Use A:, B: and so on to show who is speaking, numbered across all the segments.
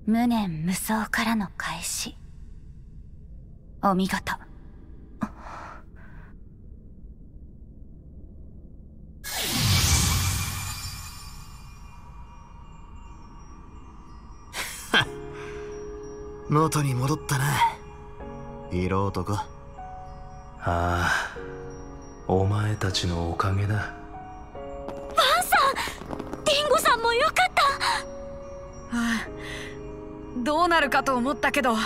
A: 無念無想からの返し。お見事。
B: 元に戻ったな、色男。
C: ああ、お前たちのおかげだ。
A: バンさん、ディンゴさんもよかった。
D: ああ、どうなるかと思ったけど。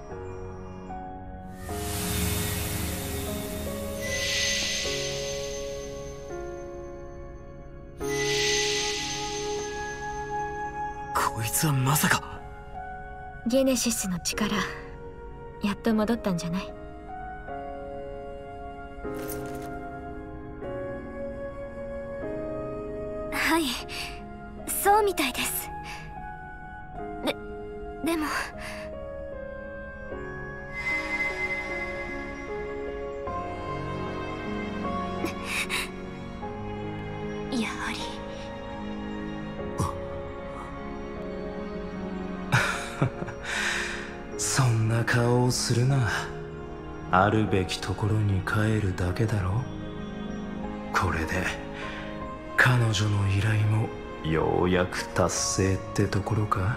B: こいつはまさか。
E: ゲネシスの力、やっと戻ったんじゃない？
A: はい、そうみたいです。でもやはり
C: そんな顔をするな。あるべきところに帰るだけだろ。これで彼女の依頼もようやく達成ってところか。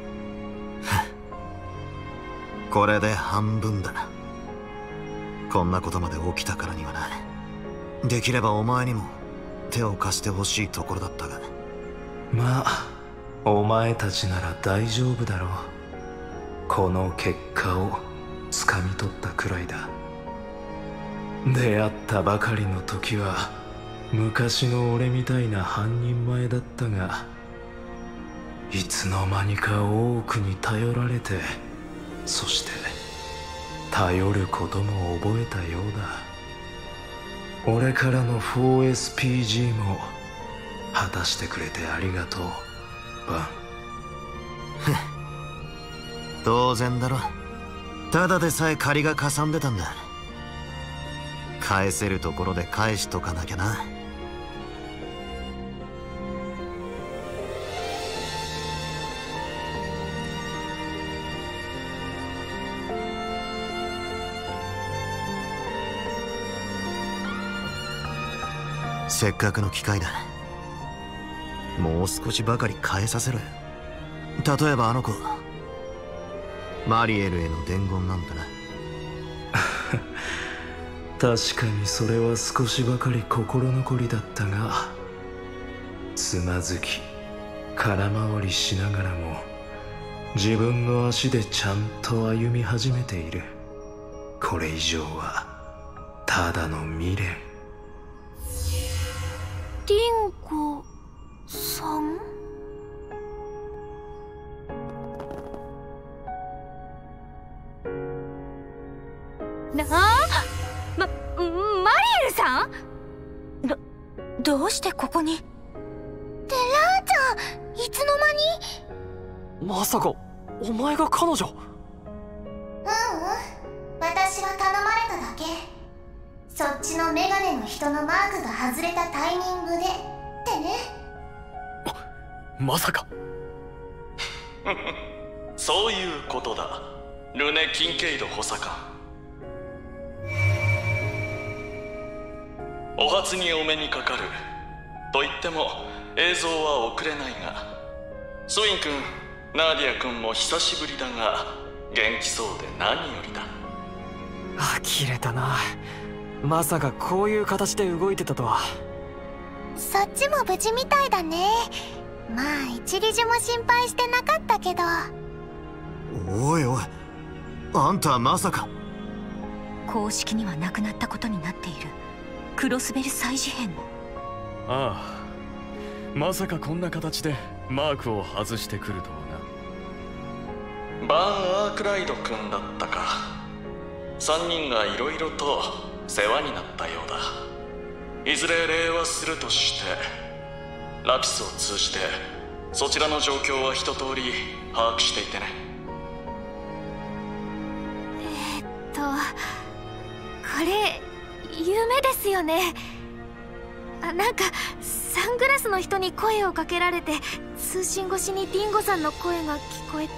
B: これで半分だ。こんなことまで起きたからにはな。できればお前にも手を貸してほしいところだったが。
C: まあお前たちなら大丈夫だろう。この結果をつかみ取ったくらいだ。出会ったばかりの時は昔の俺みたいな半人前だったが、いつの間にか大奥に頼られて、そして頼ることも覚えたようだ。俺からの 4SPG も果たしてくれてありがとう、バン。
B: 当然だろ。ただでさえ借りがかさんでたんだ。返せるところで返しとかなきゃな。せっかくの機会だ。もう少しばかり返させろよ。例えばあの子、マリエルへの伝言なんだな。
C: 確かにそれは少しばかり心残りだったが、つまずき空回りしながらも自分の足でちゃんと歩み始めている。これ以上はただの未練。
A: ディンゴさん？マリエルさん？どうしてここに？
F: で、ラーちゃん、いつの間に？
G: まさかお前が彼女？
F: 私は頼まれただけ。そっちのメガネの人のマークが外れたタイミングでってね。
G: まさか。
H: そういうことだ、ルネ・キンケイド補佐官。お初にお目にかかると言っても映像は送れないが、スウィン君、ナーディア君も久しぶりだが元気そうで何よりだ。
G: 呆れたな。まさかこういう形で動いてたとは。
F: そっちも無事みたいだね。まあ一リジも心配してなかったけど。
B: おいおい、あんたまさか。
A: 公式にはなくなったことになっているクロスベル再事変の。
I: ああ、まさかこんな形でマークを外してくるとは
H: な。バン・アークライド君だったか。3人がいろいろと世話になったようだ。いずれ礼はするとして、ラピスを通じてそちらの状況は一通り把握していてね。
A: これ夢ですよね。なんかサングラスの人に声をかけられて
E: 通信越しにディンゴさんの声が聞こえて、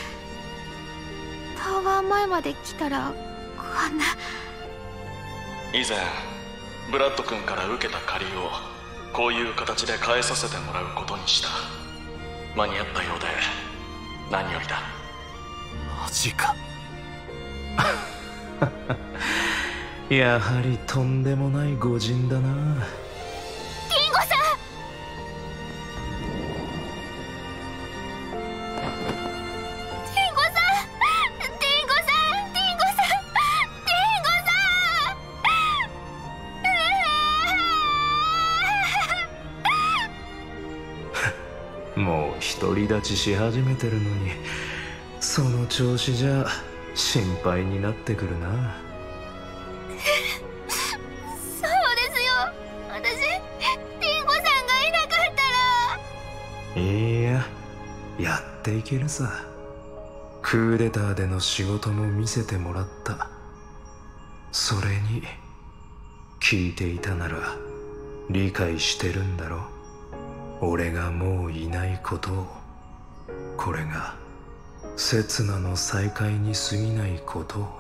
E: タワー前まで来たらこんな。
H: 以前ブラッド君から受けた借りをこういう形で返させてもらうことにした。間に合ったようで何よりだ。
B: マジか。
C: やはりとんでもない御仁だな。
A: ディンゴさん、ディンゴさん、ディンゴさん、ディンゴさん、ディンゴ
C: さん。もう独り立ちし始めてるのに、その調子じゃ心配になってくるな。
A: そうですよ。私、ディンゴさんがいなかったら。
C: いや、やっていけるさ。クーデターでの仕事も見せてもらった。それに聞いていたなら理解してるんだろ。俺がもういないことを。これが刹那の再会に過ぎないことを。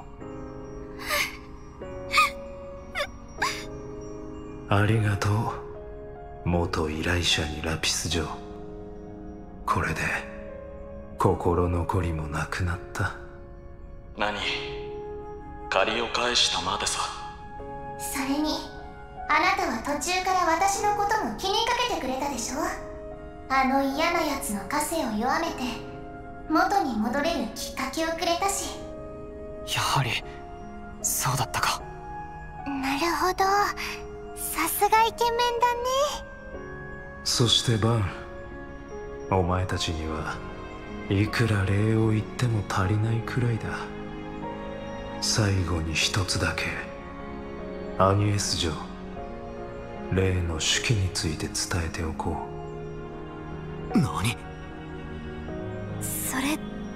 C: ありがとう、元依頼者にラピス嬢。これで心残りもなくなった。
H: 何？借りを返したまでさ。
F: それにあなたは途中から私のことも気にかけてくれたでしょ。あの嫌なやつの枷を弱めて元に戻れるきっかけをくれたし。
G: やはりそうだったか。
F: なるほど、さすがイケメンだね。
C: そしてバン、お前たちにはいくら礼を言っても足りないくらいだ。最後に一つだけ、アニエス嬢、例の手記について伝えておこ
B: う。何？
E: それって。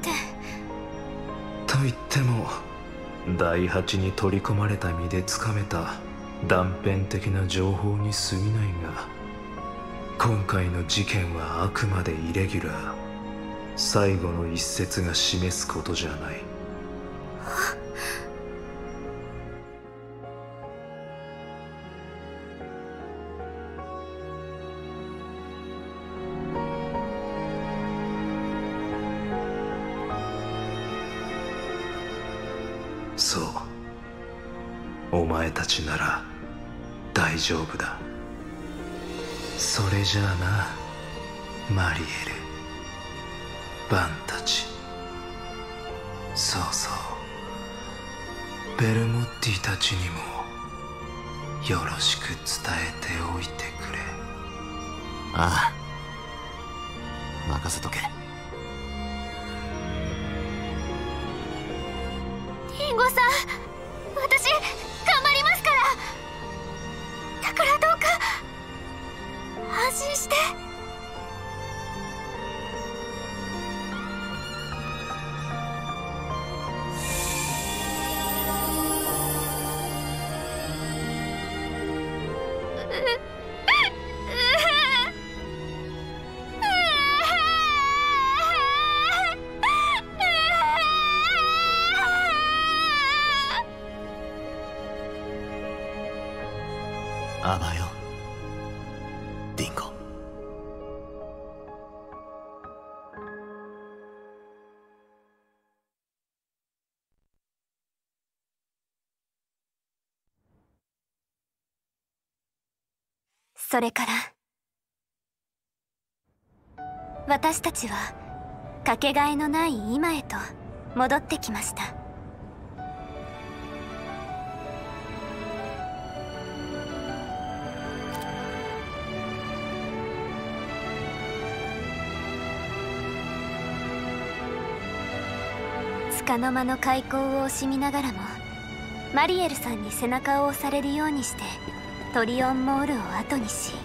C: と言っても第八に取り込まれた身でつかめた断片的な情報に過ぎないが、今回の事件はあくまでイレギュラー。最後の一節が示すことじゃない。そう、お前たちなら大丈夫だ。それじゃあな、マリエル、バンたち。そうそう、ベルモッティたちにもよろしく伝えておいてくれ。
B: ああ、任せとけ。
A: ディンゴさん、私頑張りますから。だからどうか安心して。
B: あばよ、ディンゴ。
A: それから私たちはかけがえのない今へと戻ってきました。束の間の開口を惜しみながらもマリエルさんに背中を押されるようにしてトリオンモールを後にし、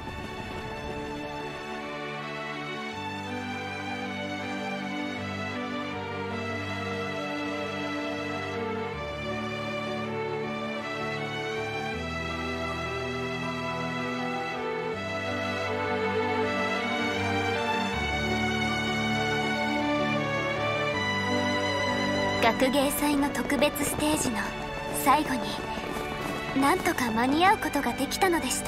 A: 学芸祭の特別ステージの最後になんとか間に合うことができたのでした。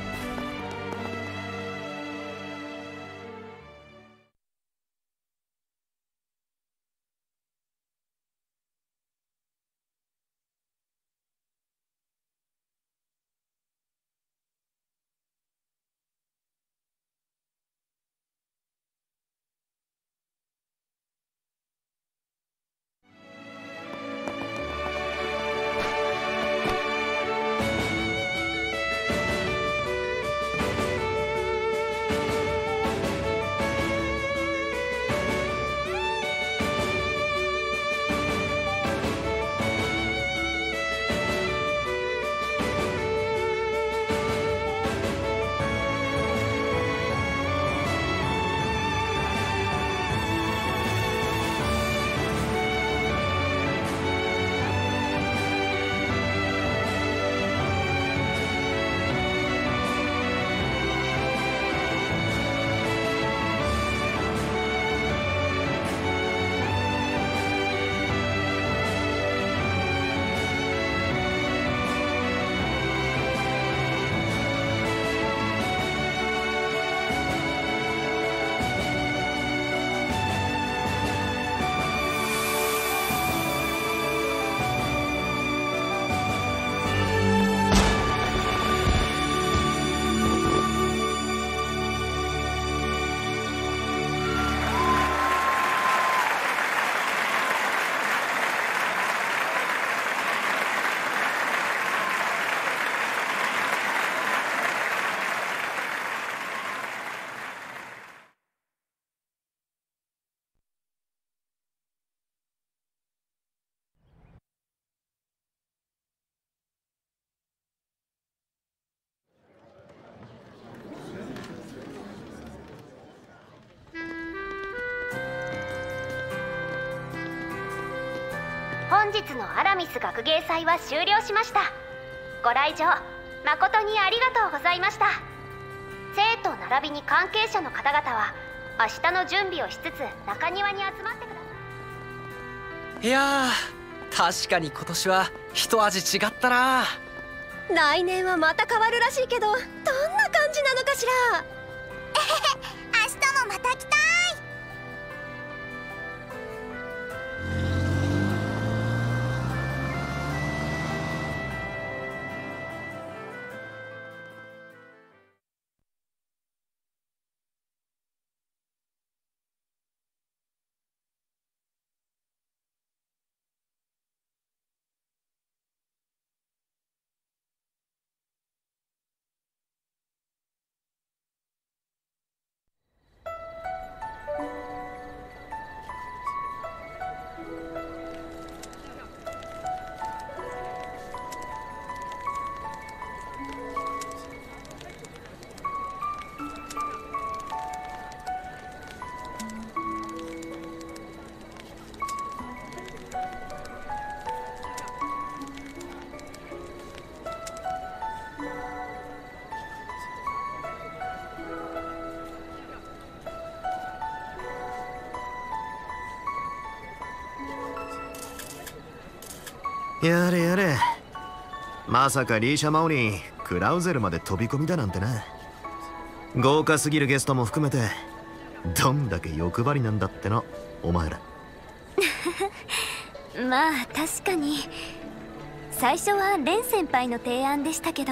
F: 本日のアラミス学芸祭は終了しました。ご来場誠にありがとうございました。生徒並びに関係者の方々は明日の準備をしつつ中庭に集まってくださ
G: い。いやー、確かに今年は一味違ったな。
A: 来年はまた変わるらしいけど、どんな感じなのかしら。
F: 明日もまた来たい。
B: やれやれ、まさかリーシャ・マオにクラウゼルまで飛び込みだなんてな。豪華すぎるゲストも含めてどんだけ欲張りなんだってのお前ら。
A: まあ確かに最初はレン先輩の提案でしたけど、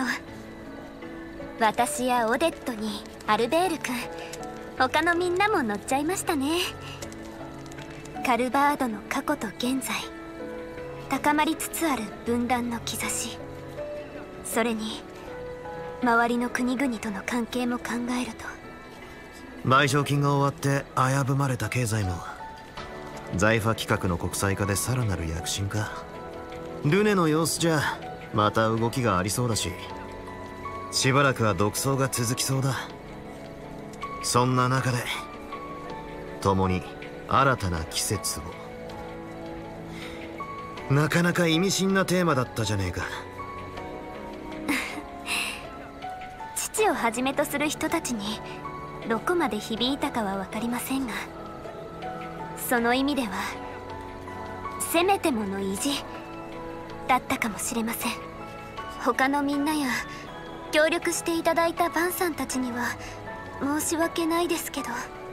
A: 私やオデットにアルベール君、他のみんなも乗っちゃいましたね。カルバードの過去と現在、高まりつつある分断の兆し、それに周りの国々との関係も考えると、
B: 賠償金が終わって危ぶまれた経済も財閥企画の国際化でさらなる躍進か。ルネの様子じゃまた動きがありそうだし、しばらくは独走が続きそうだ。そんな中で共に新たな季節を。なかなか意味深なテーマだったじゃねえか。
A: 父をはじめとする人たちにどこまで響いたかは分かりませんが、その意味ではせめてもの意地だったかもしれません。他のみんなや協力していただいたバンさんたちには申し訳ないですけど。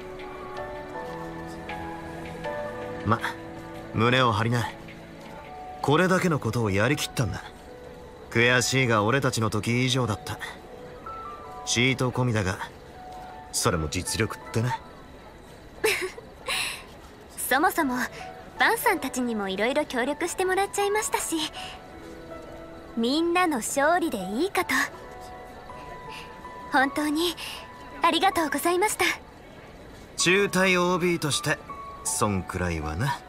B: ま、胸を張りな。これだけのことをやりきったんだ。悔しいが俺たちの時以上だった。シート込みだが、それも実力ってね。
A: そもそもバンさんたちにもいろいろ協力してもらっちゃいましたし、みんなの勝利でいいかと。本当にありがとうございました。
B: 中隊 OB としてそんくらいはな。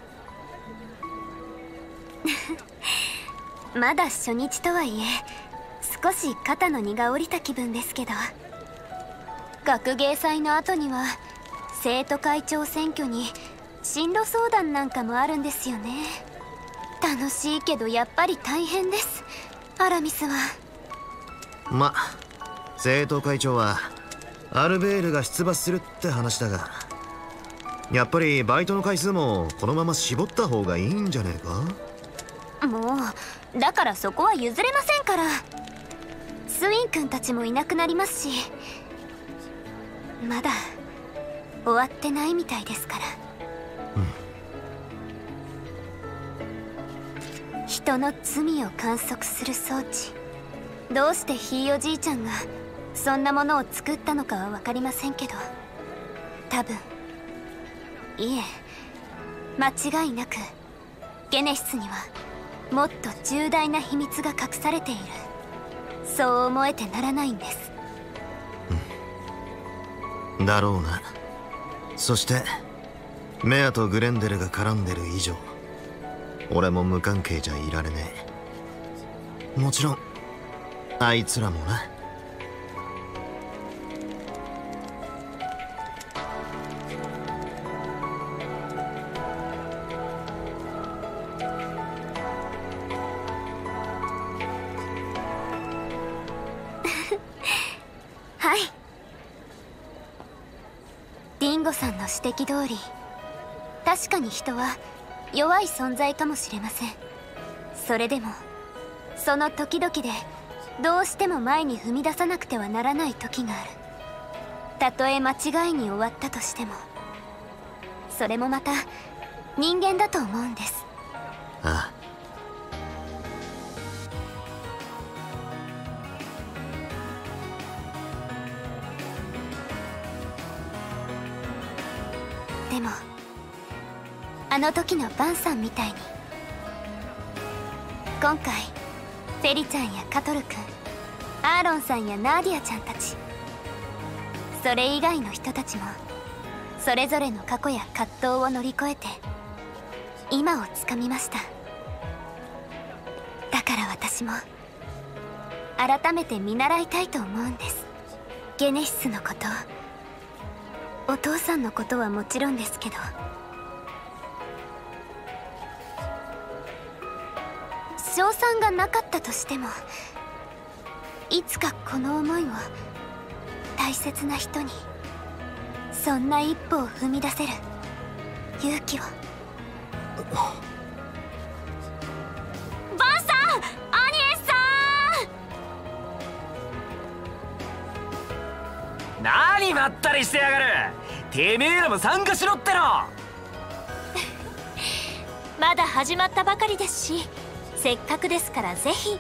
A: まだ初日とはいえ少し肩の荷が下りた気分ですけど、学芸祭の後には生徒会長選挙に進路相談なんかもあるんですよね。楽しいけどやっぱり大変です、アラミスは。
B: ま、生徒会長はアルベールが出馬するって話だが、やっぱりバイトの回数もこのまま絞った方がいいんじゃねえか。
A: もうだからそこは譲れませんから。スウィン君たちもいなくなりますし、まだ終わってないみたいですから。人の罪を観測する装置、どうしてひいおじいちゃんがそんなものを作ったのかは分かりませんけど、多分、いえ間違いなくゲネシスにはもっと重大な秘密が隠されている、そう思えてならないんです。
B: だろうな。そしてメアとグレンデルが絡んでる以上、俺も無関係じゃいられねえ。もちろんあいつらもな。
A: はい、ディンゴさんの指摘通り、確かに人は弱い存在かもしれません。それでもその時々でどうしても前に踏み出さなくてはならない時がある。たとえ間違いに終わったとしても、それもまた人間だと思うんです。
B: ああ。
A: でもあの時のバンさんみたいに、今回フェリちゃんやカトル君、アーロンさんやナーディアちゃんたち、それ以外の人たちもそれぞれの過去や葛藤を乗り越えて今をつかみました。だから私も改めて見習いたいと思うんです。ゲネシスのこと、お父さんのことはもちろんですけど、賞賛がなかったとしても、いつかこの思いを大切な人に、そんな一歩を踏み出せる勇気を。バンさん、アニエスさ
G: ん、何まったりしてやがる。てめえらも参加しろっての。
A: まだ始まったばかりですし、せっかくですからぜひ。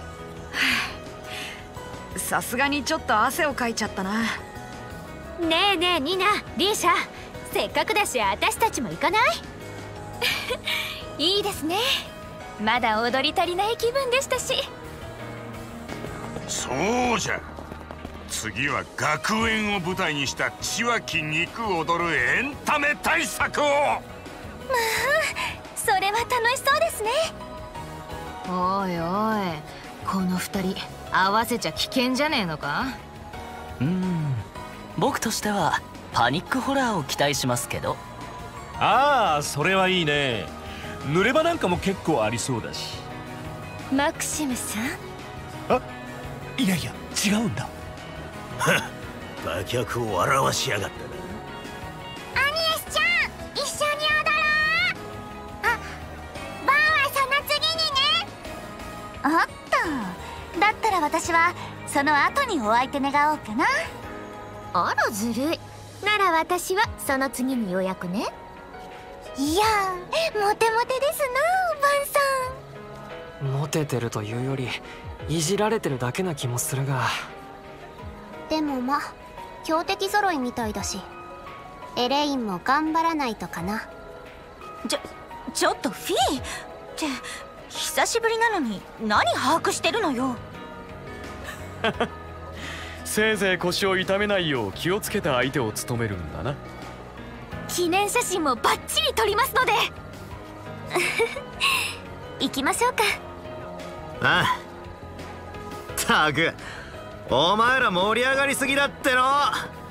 D: さすがにちょっと汗をかいちゃったな。
A: ねえねえニナ、リーシャ、せっかくだし私たちも行かない？いいですね。まだ踊り足りない気分でしたし。
J: そうじゃ、次は学園を舞台にした血湧き肉踊るエンタメ大作を。まあ
A: それは楽しそうですね。
E: おいおい、この二人合わせちゃ危険じゃねえのか。
K: 僕としてはパニックホラーを期待しますけど。
L: ああ、それはいいね。濡れ場なんかも結構ありそうだし。
A: マクシムさん。
L: あ、いやいや違うんだ。
M: 馬脚を笑わしやがったな。
F: アニエスちゃん、一緒に踊ろう。あ、バおっと、だったら私はその後にお相手願おうかな。
N: あらずるい。なら私はその次に予約ね。
F: いやー、モテモテですな、バンさん。
G: モテてるというよりいじられてるだけな気もするが。
A: でもまあ強敵揃いみたいだし、エレインも頑張らないとかな。
O: ちょっとフィーって久しぶりなのに何把握してるのよ。
I: せいぜい腰を痛めないよう気をつけた相手を務めるんだな。
A: 記念写真もバッチリ撮りますので。行きましょうか。
B: ああ、ったくお前ら盛り上がりすぎだっての。